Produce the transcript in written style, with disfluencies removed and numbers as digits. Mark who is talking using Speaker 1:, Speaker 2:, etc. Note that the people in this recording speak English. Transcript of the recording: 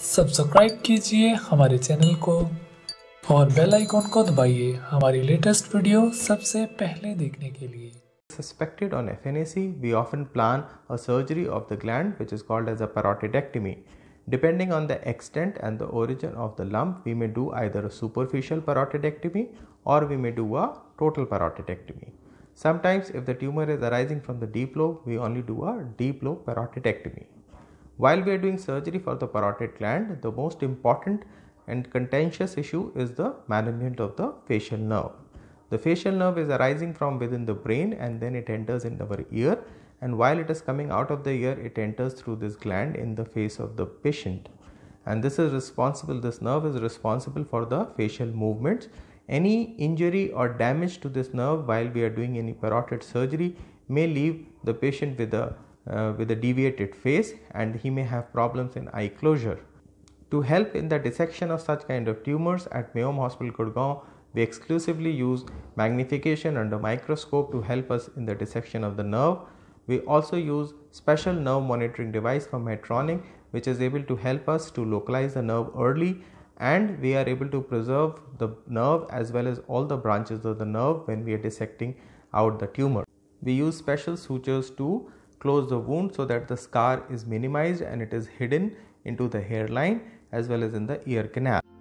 Speaker 1: Subscribe कीजिए हमारे channel को और बेल आइकॉन को दबाइए हमारी लेटेस्ट वीडियो सबसे पहले देखने के लिए।
Speaker 2: Suspected on FNAC, we often plan a surgery of the gland which is called as a parotidectomy. Depending on the extent and the origin of the lump, we may do either a superficial parotidectomy or we may do a total parotidectomy. Sometimes if the tumor is arising from the deep lobe, we only do a deep lobe parotidectomy. While we are doing surgery for the parotid gland, the most important and contentious issue is the management of the facial nerve. The facial nerve is arising from within the brain and then it enters in our ear, and while it is coming out of the ear, it enters through this gland in the face of the patient. And this nerve is responsible for the facial movements. Any injury or damage to this nerve while we are doing any parotid surgery may leave the patient with a deviated face, and he may have problems in eye closure. To help in the dissection of such kind of tumors, at Mayom Hospital Gurgaon, we exclusively use magnification under microscope to help us in the dissection of the nerve. We also use special nerve monitoring device from Medtronic, which is able to help us to localize the nerve early, and we are able to preserve the nerve as well as all the branches of the nerve when we are dissecting out the tumor. We use special sutures to close the wound so that the scar is minimized and it is hidden into the hairline as well as in the ear canal.